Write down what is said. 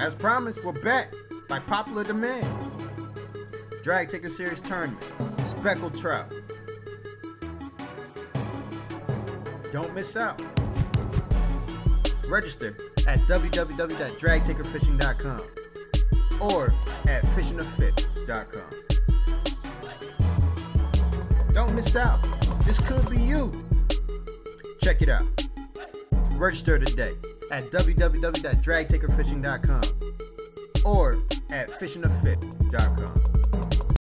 As promised, we're back by popular demand. Drag Taker Series Tournament, Speckled Trout. Don't miss out. Register at www.dragtakerfishing.com or at fishingthefit.com. Don't miss out. This could be you. Check it out. Register today at www.dragtakerfishing.com or at fishingthefit.com.